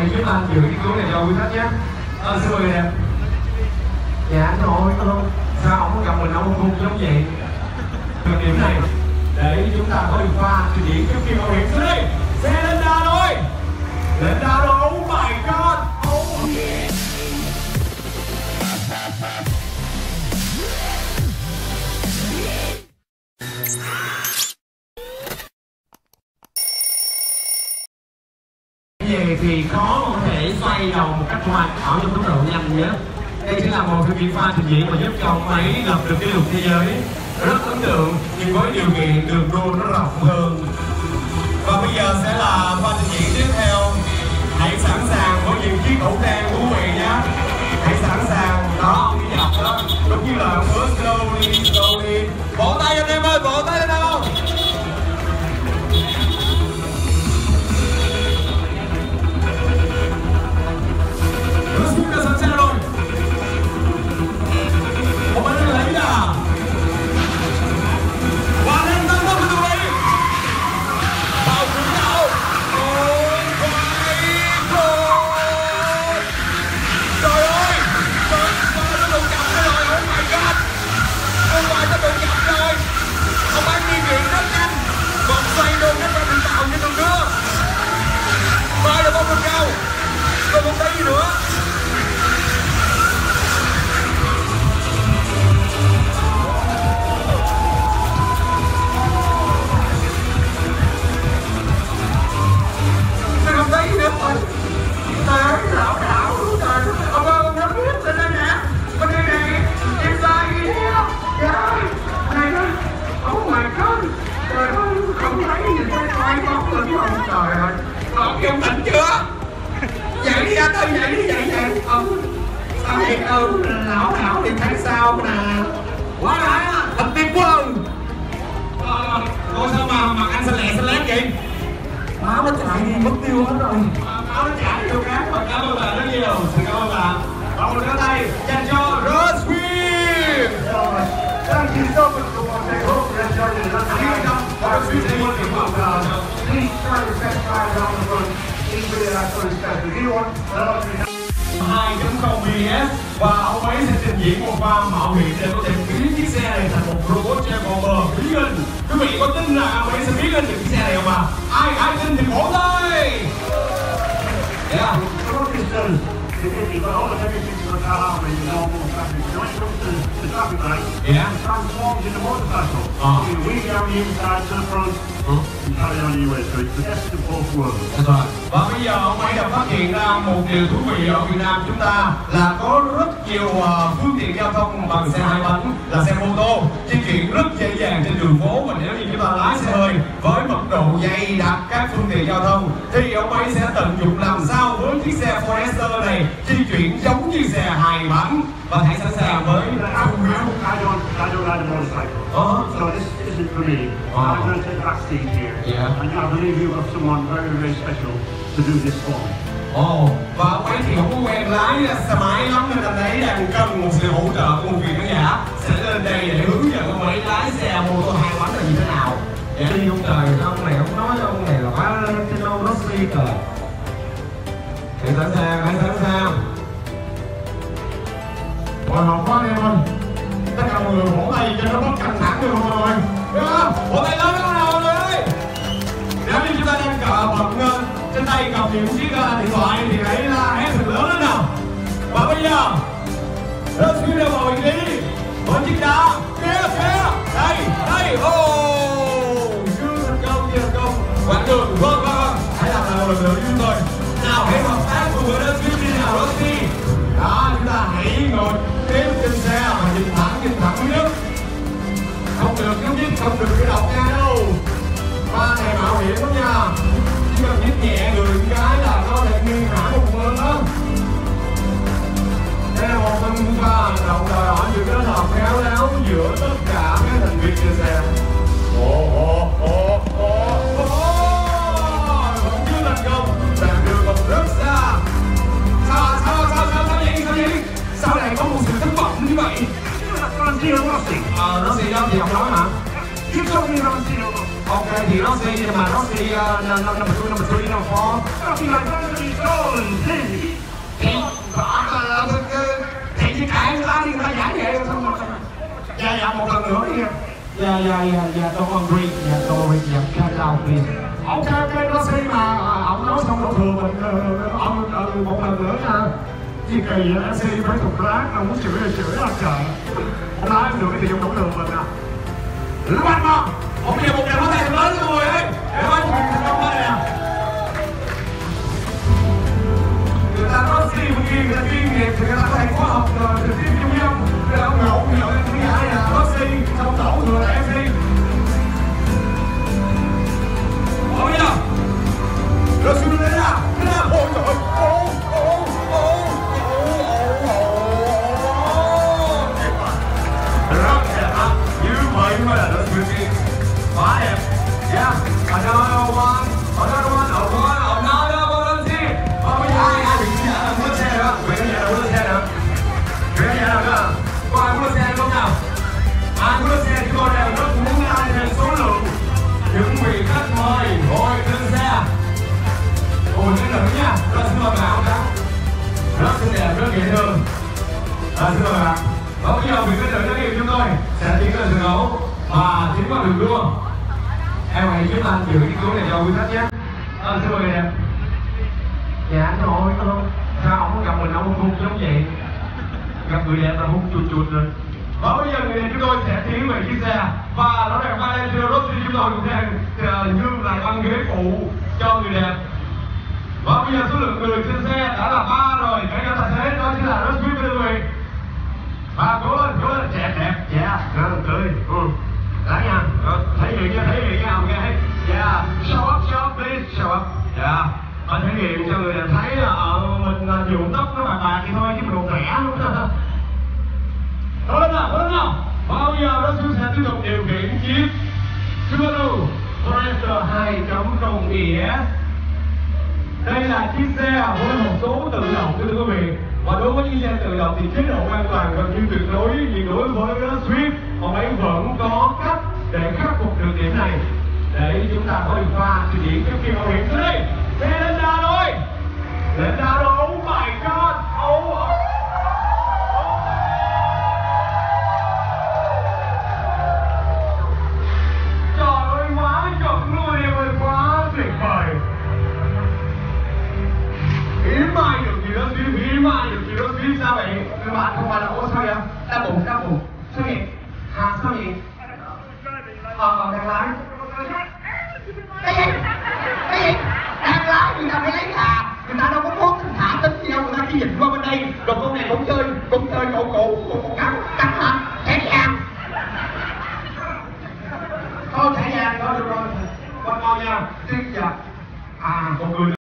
này giúp anh giữ cái cứu này cho quý khách nhé. Xin mời người đẹp. Dạ rồi, sao không có gặp mình ông cung giống vậy? Thời điểm này để chúng ta có được pha trình diễn trước khi mạo hiểm xuống đi. Xe lên đà thôi. Lên đà rồi, oh my god. Oh yeah. Về thì khó có thể xoay đầu một cách hoàn hảo trong tốc độ nhanh nhé. Đây chính là một trong những pha trình diễn mà giúp cho ông ấy lập được kỷ lục thế giới rất ấn tượng, nhưng với điều kiện đường đua nó rộng hơn. Và bây giờ sẽ là pha trình diễn tiếp theo. Hãy sẵn sàng với những chiếc khẩu trang của quý vị nhé. Hãy sẵn sàng. Đó, ông đi dọc đó, giống như là ông bước slowly. Vỗ tay anh em ơi, vỗ tay lên nào. Chúng ta sẵn sàng rồi. Một bên đây lấy đà. Và lên tăng tốc của tụi mình. Vào cùng nhau. Oh my god. Trời ơi. Nó đụng chậm rồi. Oh my god. Không phải nó đụng chậm rồi. Ông ấy di chuyển rất nhanh. Vòng xoay luôn nó ra mình tạo như đường đưa. Mời là bóng lên cao. Còn một tí nữa. Em tỉnh chưa? Dậy đi anh ơi, dậy đi, dậy. Sao vậy? Lão thì thấy sao nè. Quá đã, thật tuyệt vời. Cô sao mà mặt anh xanh lét vậy? Máu nó chạy đi, mất tiêu hết rồi. Máu nó chạy vô cái. Cảm ơn bạn rất nhiều. Xin cảm ơn bạn. Và một cái tay dành cho Roswin. Thank you so much for watching. Hope you enjoyed it. Please try to set fire down the front. Hai 2.0 BS và ông ấy sẽ trình diễn một pha mạo hiểm để có thể biến chiếc xe này thành một robot Transformer biến hình. Quý vị có tin là ông ấy sẽ biến hình được chiếc xe này không ạ? Ai tin thì vỗ tay. Yeah. You've got almost everything to look at in normal traffic. When it comes to the traffic light, it transforms into a motorcycle. You weave down the inside to the front, and carry on your way. So it's the best of both worlds. That's right. Và bây giờ ông ấy đã phát hiện ra một điều thú vị ở Việt Nam chúng ta là có rất nhiều phương tiện giao thông bằng xe hai bánh là xe mô tô di chuyển rất dễ dàng trên đường phố. Và nếu như chúng ta lái xe hơi với mật độ dày đặc các phương tiện giao thông thì ông ấy sẽ tận dụng làm sao với chiếc xe Forester này di chuyển giống như xe hai bánh. Và hãy sẵn sàng với I don't ride a motorcycle. So this isn't for me. I'm going to take the back seat here. And I believe you have someone very, very special to do this for me. Và ông ấy thì không có quen lái xe máy lắm nên anh ấy đang cần một sự hỗ trợ của một vị khán giả sẽ lên đây để hướng dẫn ông ấy lái xe mô tô hai bánh là như thế nào. Đi ông trời, ông này không nói ông này là Valentino Rossi rồi. Hãy sẵn sàng. Hồi hộp quá em ơi. Tất cả mọi người vỗ tay cho nó bớt căng thẳng được mọi người. Được không? Vỗ tay lớn nào mọi người ơi. Nếu như chúng ta đang bật lên trên tay cầm những chiếc điện thoại thì hãy la hét thật lớn lên nào. Và bây giờ Rossi đã vào vị trí với chiếc đá kia. Đây. Chưa thành công. Quãng đường, vâng. Hãy làm lại một lần nữa chúng tôi. Nào hãy hợp tác cùng với Rossi đi nào Rossi. Đó, chúng ta hãy ngồi tiếp trên xe mà nhìn thẳng phía trước. Không được cái đầu nha đâu. Pha này mạo hiểm lắm nha. Chỉ cần nhích nhẹ người cái là nó lại nghiêng hẳn một bên đó. Đây là một phần pha hành động đòi hỏi sự kết hợp khéo léo giữa tất cả các thành viên trên xe. Vẫn chưa thành công. Đoạn đường còn rất xa. Sao lại có một sự thất vọng như vậy? Valentino Rossi. Rossi đó thì không nói hả? You told me Valentino Rossi. Ok thì Rossi nhưng mà Rossi number 2, number 3, number 4. Something like that to be stolen, Thì chứ cãi người ta đi, người ta giải vậy không mà. Dạ một lần nữa đi nha. Dạ don't agree, calm down please. Ok Rossi mà ông nói xong đổ thừa mình ông một lần nữa nha. Gì kỳ vậy, MC phải thuộc rác, ông muốn chửi là trời. Ông nói em được thì dùng đổ thừa mình à. Lúc anh mà, ông bây giờ một đèn có tay lớn cho người ấy. Để nói chuyện thành công đây nè. Người ta có gì mà kia, người ta chuyên nghiệp thì người ta có thể khóa học trực tiếp chung nhau. Người ta ông ngộ, người ta không giải là có gì, không đổ thừa là MC. Ôi bây giờ, rồi xuống đây nè, cái nào, ôi trời ơi, như vậy là rất tuyệt vời, quá đẹp, yeah, another one, another team, bây giờ ai bị mua xe nữa, về cái nhà nào mua xe nữa, về cái nhà nào nữa, có ai mua xe không nào? Ai mua xe chúng tôi đều rất muốn ai thêm số lượng những vị khách mời ngồi trên xe, ôi cái nữ nha, rất xin mời bạn đó, rất xinh đẹp, rất dễ thương, xin mời bạn. Và bây giờ vị khách mời trải nghiệm chúng tôi sẽ tiến lên sân khấu và chính qua đường đua. Em hãy giúp anh giữ cái cứu này cho quý khách nhé. Xin mời người đẹp. Dạ trời ơi, sao ông gặp mình ông hung giống vậy? Gặp người đẹp là hung chuột rồi. Và bây giờ người đẹp chúng tôi sẽ tiến về chiếc xe và nó đẹp Valentino Rossi chúng tôi cũng đang như là băng ghế phụ cho người đẹp. Và bây giờ số lượng người trên xe đã là 3 rồi, cái tài xế đó chính là Rossi với quý vị. Và cố lên, đẹp, cười, đấy nha, thể hiện nha, ok, yeah, show up, please, show up, yeah, và thể hiện cho người đẹp thấy là mình nhuộm tóc nó bạc thì thôi chứ mình còn rẻ luôn đó. Cố lên nào, và bây giờ đó chúng sẽ tiếp tục điều khiển chiếc Subaru Forester 2.0 ES. Đây là chiếc xe với một số tự động thưa quý vị. Và đối với chiếc xe tự động thì chế độ an toàn gần như tuyệt đối, nhưng đối với Swift ông ấy vẫn có cách để khắc phục được điểm này để chúng ta có được pha trình diễn trước khi mạo hiểm tới đây. Xe lên đà rồi, oh my god, trời ơi quá chuẩn luôn em ơi, quá tuyệt vời. Hiếm ai được gì đó Swift, sao vậy? Các bạn không phải là ô sao vậy? Đau bụng, sao vậy? Sao vậy? Đang lái.